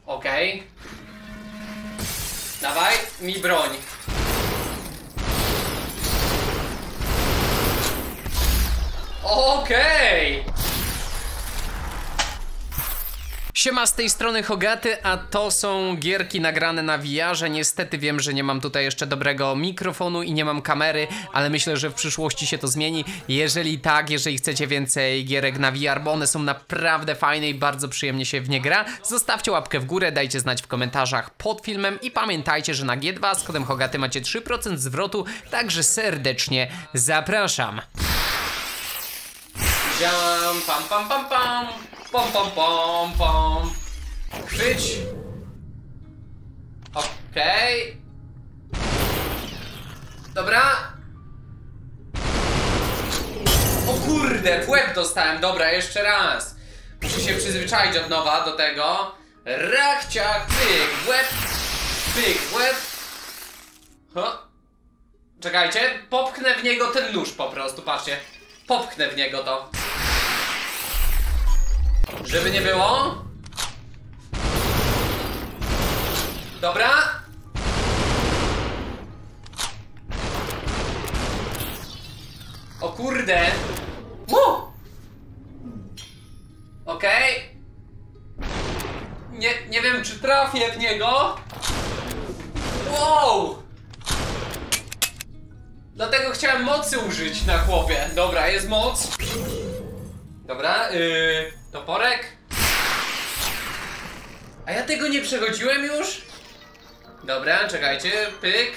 Okej. Dawaj mi broń. Okej. Siema, z tej strony Hogaty, a to są gierki nagrane na VR-ze. Niestety wiem, że nie mam tutaj jeszcze dobrego mikrofonu i nie mam kamery, ale myślę, że w przyszłości się to zmieni. Jeżeli tak, jeżeli chcecie więcej gierek na VR, bo one są naprawdę fajne i bardzo przyjemnie się w nie gra, zostawcie łapkę w górę, dajcie znać w komentarzach pod filmem i pamiętajcie, że na G2 z kodem Hogaty macie 3% zwrotu, także serdecznie zapraszam. Ziam, pam pam pam pam. Pom pom pom pom. Chwyć. Okej. Dobra. O kurde, w łeb dostałem. Dobra, jeszcze raz. Muszę się przyzwyczaić od nowa do tego. Rachciach, pyk, w łeb. Pyk, w łeb. Czekajcie, popchnę w niego ten nóż po prostu, patrzcie. Popchnę w niego to. Żeby nie było. Dobra. O kurde. Okej. Nie wiem, czy trafię w niego. Wow. Dlatego chciałem mocy użyć na chłopie. Dobra, jest moc. Dobra, toporek. A ja tego nie przechodziłem już? Dobra, czekajcie, pyk.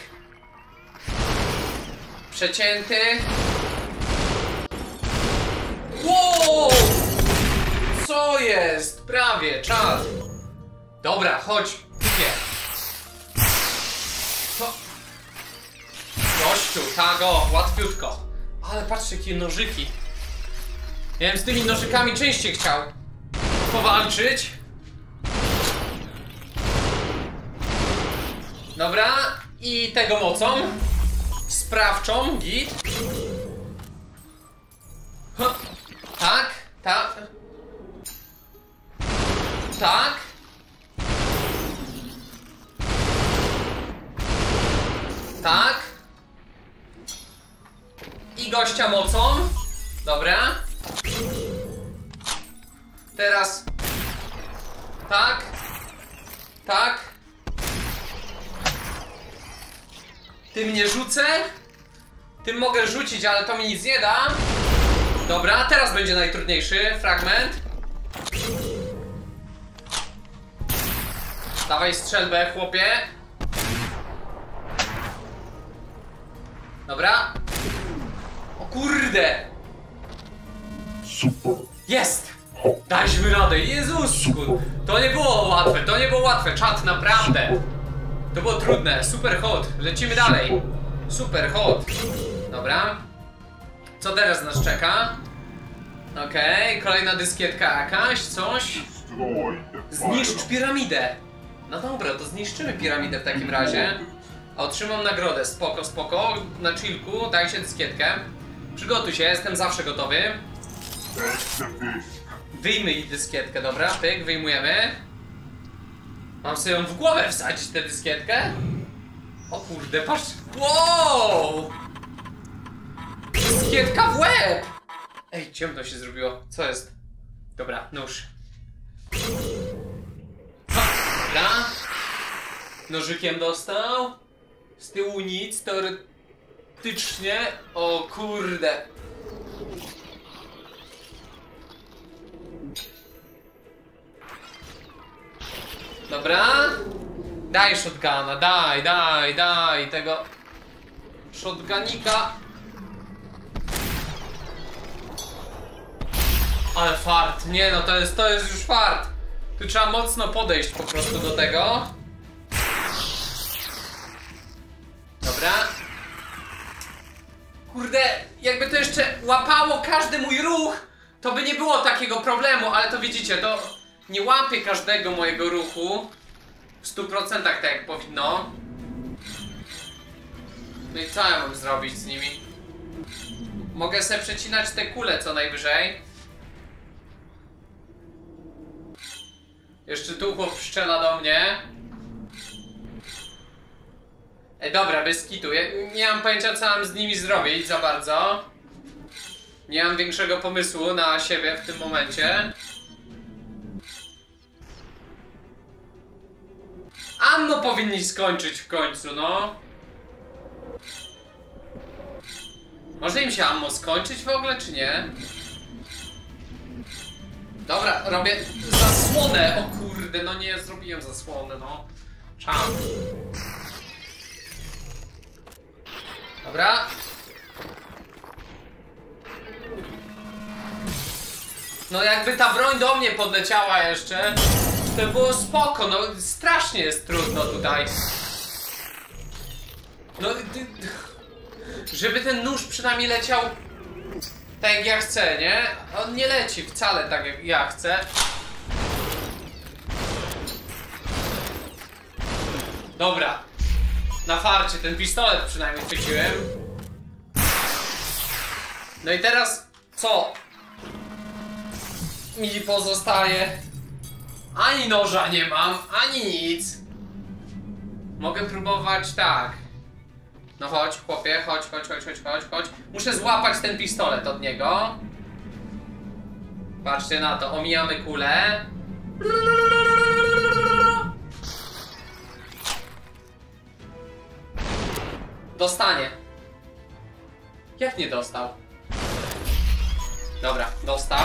Przecięty. Wow! Co jest? Prawie, czad. Dobra, chodź, pyknie. Co? Gościu, tak o, łatwiutko. Ale patrzcie, jakie nożyki. Ja bym z tymi nożykami częściej chciał powalczyć. Dobra, i tego mocą sprawczą, git. Tak, tak. Tak. Tak. I gościa mocą. Dobra. Teraz. Tak. Tak. Tym nie rzucę. Tym mogę rzucić, ale to mi nic nie da. Dobra, teraz będzie najtrudniejszy fragment. Dawaj strzelbę, chłopie. Dobra. O kurde. Super. Jest! Daliśmy radę, Jezusku! To nie było łatwe, czat, naprawdę! To było trudne, super hot, lecimy dalej. Super hot. Dobra. Co teraz nas czeka? Okej, kolejna dyskietka jakaś, coś. Zniszcz piramidę. No dobra, to zniszczymy piramidę w takim razie. Otrzymam nagrodę, spoko, spoko. Na chillku, dajcie dyskietkę. Przygotuj się, jestem zawsze gotowy. Wyjmij dyskietkę, dobra, pyk, wyjmujemy. Mam sobie ją w głowę wsadzić, tę dyskietkę? O kurde, patrz. Wow! Dyskietka w łeb! Ej, ciemno się zrobiło, co jest? Dobra, nóż. Dobra. Nożykiem dostał. Z tyłu nic, teoretycznie. O kurde. Dobra. Daj shotguna, daj tego shotgunika. Ale fart, nie no, to jest już fart. Tu trzeba mocno podejść po prostu do tego. Dobra. Kurde, jakby to jeszcze łapało każdy mój ruch, to by nie było takiego problemu, ale to widzicie, to nie łapie każdego mojego ruchu w 100% tak jak powinno. No i co ja mam zrobić z nimi? Mogę sobie przecinać te kule co najwyżej. Jeszcze tu chłop strzela do mnie. Ej, dobra, bez kitu. Ja nie mam pojęcia, co mam z nimi zrobić za bardzo. Nie mam większego pomysłu na siebie w tym momencie. Ammo powinni skończyć w końcu, no. Może im się ammo skończyć w ogóle, czy nie? Dobra, robię zasłonę. O kurde, no nie zrobiłem zasłony, no. Czam. Dobra. No jakby ta broń do mnie podleciała jeszcze, to było spoko, no strasznie jest trudno tutaj. No, żeby ten nóż przynajmniej leciał tak jak ja chcę, nie? On nie leci wcale tak jak ja chcę. Dobra. Na farcie ten pistolet przynajmniej chwyciłem. No i teraz co mi pozostaje? Ani noża nie mam, ani nic. Mogę próbować tak. No chodź, chłopie, chodź. Muszę złapać ten pistolet od niego. Patrzcie na to, omijamy kulę. Dostanie. Jak nie dostał? Dobra, dostał.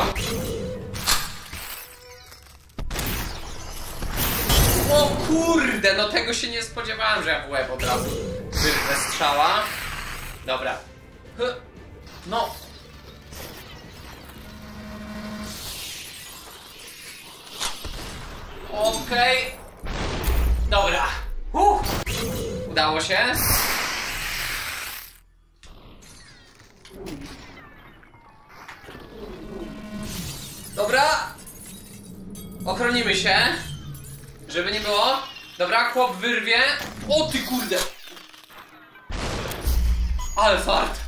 O kurde, no tego się nie spodziewałem, że ja w łeb od razu wyrwę strzała. Dobra. No. Okej. Dobra. Udało się. Dobra. Ochronimy się. Żeby nie było. Dobra, chłop wyrwie. O ty kurde. Ale fart.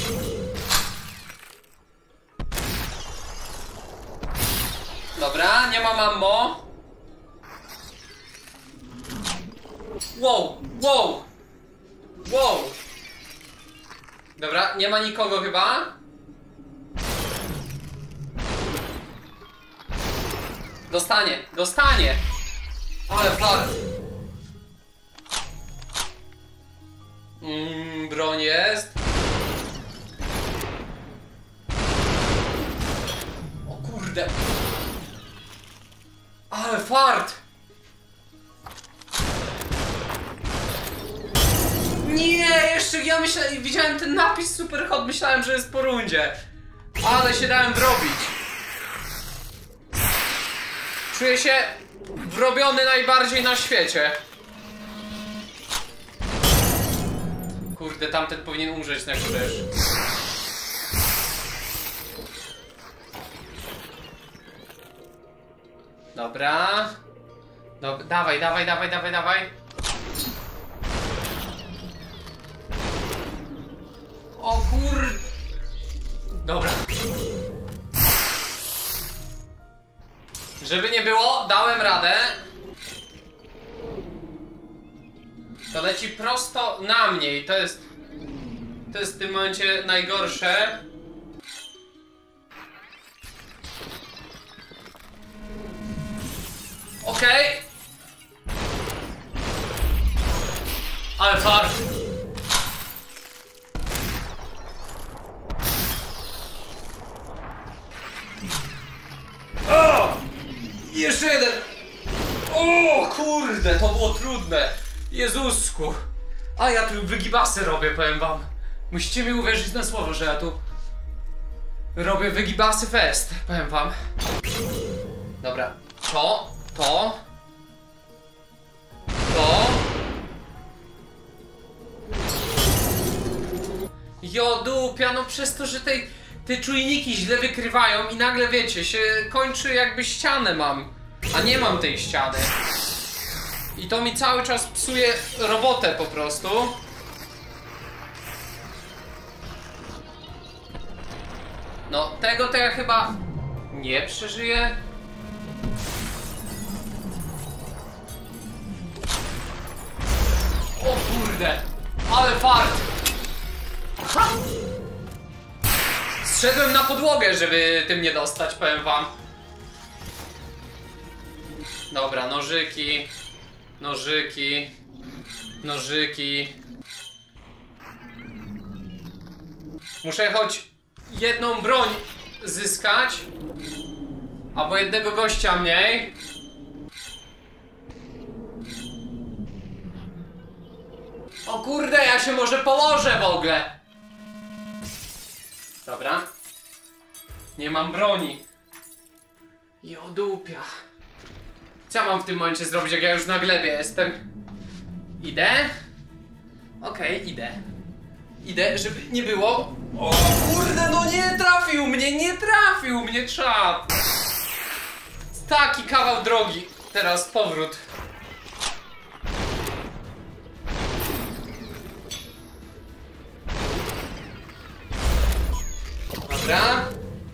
Dobra, nie mam ammo. Wow. Dobra, nie ma nikogo chyba. Dostanie. Ale fart. Broń jest. O kurde. Ale fart. Nie, jeszcze ja widziałem ten napis Super Hot, myślałem, że jest po rundzie. Ale się dałem wrobić. Czuję się wrobiony najbardziej na świecie. Kurde, tamten powinien umrzeć na górze. Dobra. Dawaj. O kur... Dobra. Żeby nie było, dałem radę. To leci prosto na mnie i to jest w tym momencie najgorsze. Okej. Ale fart. O! Jeszcze jeden. O kurde, to było trudne. Jezusku. A ja tu wygibasy robię, powiem wam. Musicie mi uwierzyć na słowo, że ja tu robię wygibasy fest, powiem wam. Dobra, to. Jodupia, no przez to, że te czujniki źle wykrywają i nagle wiecie, się kończy jakby ścianę mam, a nie mam tej ściany. I to mi cały czas psuje robotę po prostu. No, tego to ja chyba nie przeżyję. kurde! Ale fart! Ha! Zszedłem na podłogę, żeby tym nie dostać, powiem wam. Dobra, nożyki. Nożyki. Nożyki. Muszę choć jedną broń zyskać. Albo jednego gościa mniej. O kurde, ja się może położę w ogóle. Dobra. Nie mam broni. I odupia. Co ja mam w tym momencie zrobić, jak ja już na glebie jestem? Idę? Okej, idę. Idę, żeby nie było... O kurde, no nie trafił mnie czad. Taki kawał drogi. Teraz powrót. Dobra.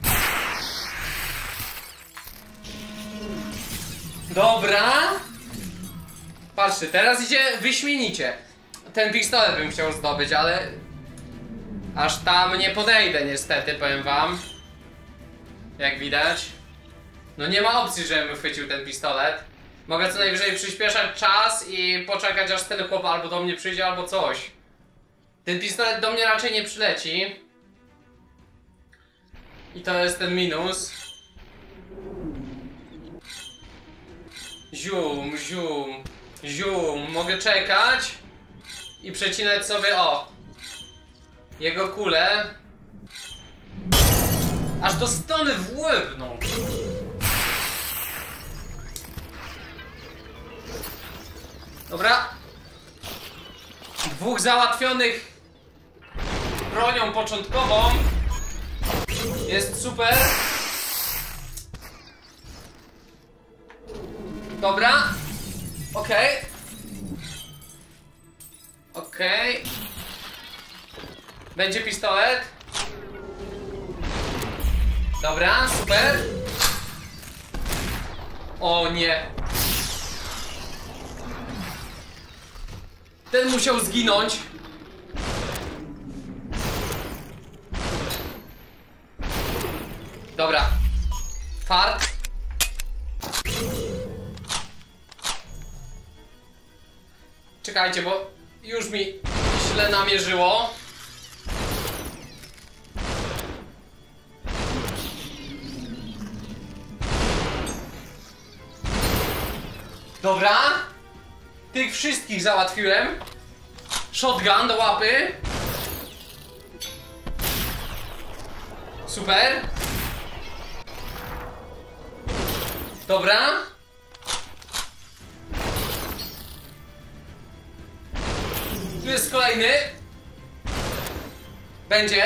Dobra. Patrzcie, teraz idzie wyśmienicie. Ten pistolet bym chciał zdobyć, ale... aż tam nie podejdę niestety, powiem wam. Jak widać. No nie ma opcji, żebym chwycił ten pistolet. Mogę co najwyżej przyspieszać czas i poczekać, aż ten chłop albo do mnie przyjdzie, albo coś. Ten pistolet do mnie raczej nie przyleci. I to jest ten minus. Zium, zium, zium. Mogę czekać i przecinać sobie, o, jego kulę. Aż do strony w łeb, no. Dobra. Dwóch załatwionych bronią początkową. Jest super. Dobra. Okej. Okej. Będzie pistolet. Dobra, super. O nie. Ten musiał zginąć. Dobra. Fart. Czekajcie, bo już mi źle namierzyło. Dobra. Tych wszystkich załatwiłem. Shotgun do łapy. Super. Dobra. Tu jest kolejny. Będzie.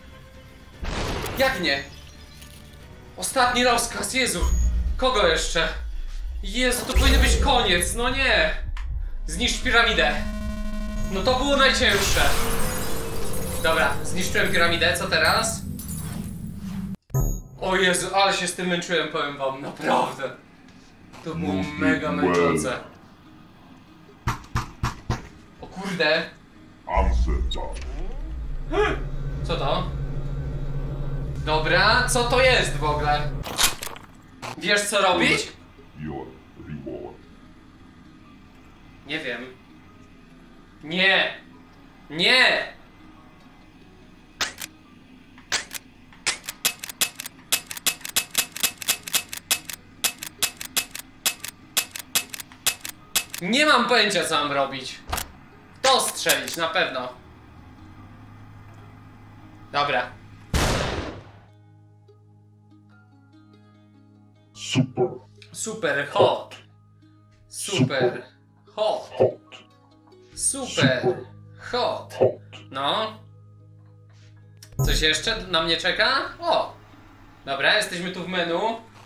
Jak nie? Ostatni rozkaz, Jezu. Kogo jeszcze? Jezu, to powinien być koniec, no nie. Zniszcz piramidę. No to było najcięższe. Dobra, zniszczyłem piramidę, co teraz? O Jezu, ale się z tym męczyłem, powiem wam, naprawdę. To było mega męczące. O kurde. Co to? Dobra, co to jest w ogóle? Wiesz co robić? Nie wiem. Nie! Nie! Nie mam pojęcia, co mam robić. To strzelić, na pewno. Dobra. Super. Super hot. Super hot. Super hot. No. Coś jeszcze na mnie czeka? O! Dobra, jesteśmy tu w menu.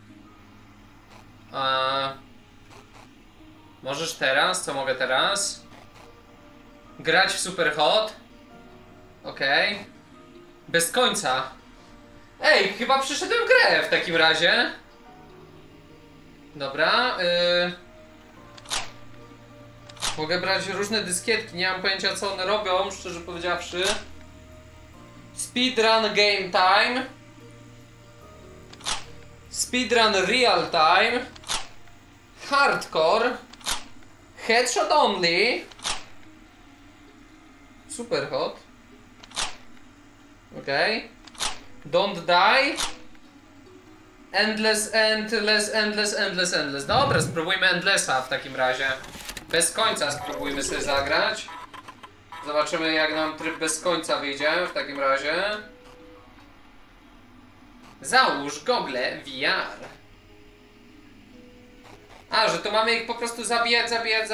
Możesz teraz? Co mogę teraz? Grać w Super Hot. Okej. Bez końca. Ej, chyba przyszedłem grę w takim razie. Mogę brać różne dyskietki, nie mam pojęcia co one robią, szczerze powiedziawszy. Speedrun game time. Speedrun real time. Hardcore. Headshot only. Super hot. Okej. Don't die. Endless. Dobra, spróbujmy Endlessa w takim razie. Bez końca spróbujmy sobie zagrać. Zobaczymy jak nam tryb bez końca wyjdzie w takim razie. Załóż gogle VR. A, że to mamy ich po prostu zabijać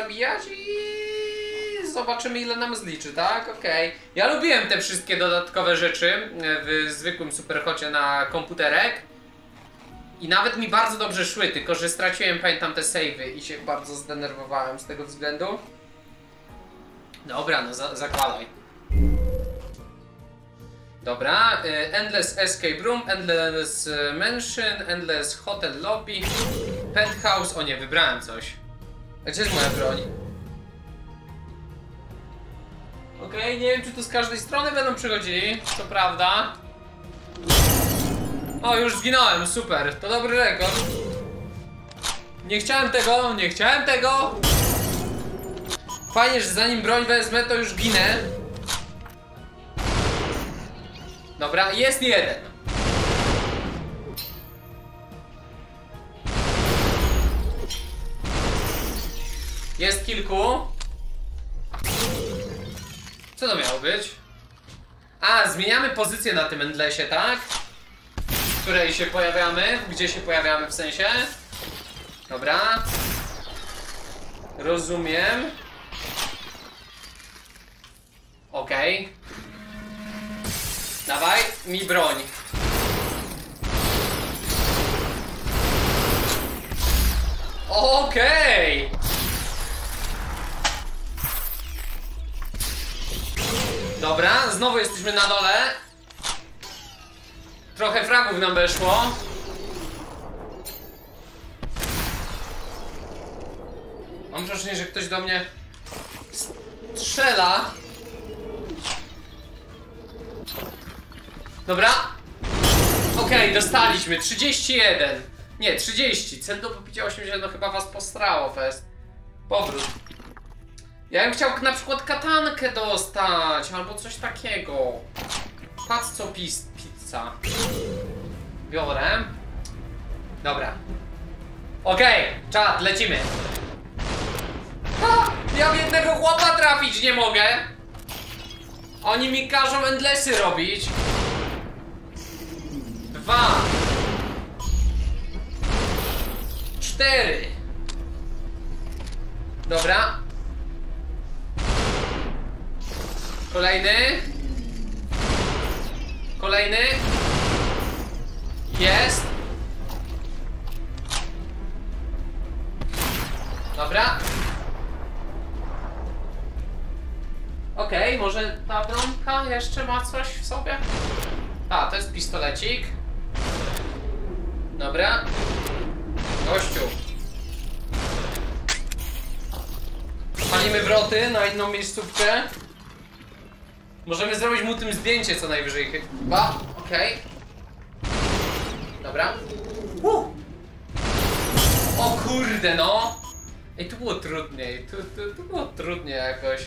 i zobaczymy ile nam zliczy, tak? Okej. Ja lubiłem te wszystkie dodatkowe rzeczy w zwykłym Superhocie na komputerek. I nawet mi bardzo dobrze szły, tylko że straciłem, pamiętam, te save'y i się bardzo zdenerwowałem z tego względu. Dobra, no zakładaj. Dobra, Endless Escape Room, Endless Mansion, Endless Hotel Lobby, Penthouse, o nie, wybrałem coś. A gdzie jest moja broń? Okej, nie wiem czy tu z każdej strony będą przychodzili, co prawda. O, już zginąłem, super, to dobry rekord. Nie chciałem tego, nie chciałem tego. Fajnie, że zanim broń wezmę, to już ginę. Dobra, jest jeden. Jest kilku. Co to miało być? A, zmieniamy pozycję na tym Endlessie, tak? W której się pojawiamy, gdzie się pojawiamy w sensie. Dobra. Rozumiem. Okej. Dawaj mi broń. Okej. Dobra, znowu jesteśmy na dole. Trochę fragów nam weszło. Mam wrażenie, że ktoś do mnie strzela. Dobra. Okej, dostaliśmy 31. Nie, 30. Cel do pobicia 80, no chyba was postrało fest. Powrót. Ja bym chciał na przykład katankę dostać, albo coś takiego. Patrz co pizza. Biorę. Dobra. Okej, czad, lecimy. Ha! Ja w jednego chłopa trafić nie mogę. Oni mi każą endlessy robić. 2 4. Dobra. Kolejny. Kolejny. Jest. Dobra. Okej, może ta bronka jeszcze ma coś w sobie? A, to jest pistolecik. Dobra. Gościu. Palimy wroty na inną miejscówkę. Możemy zrobić mu tym zdjęcie co najwyżej chyba. Okej. Dobra. O kurde no. Ej, tu było trudniej. Tu było trudniej jakoś.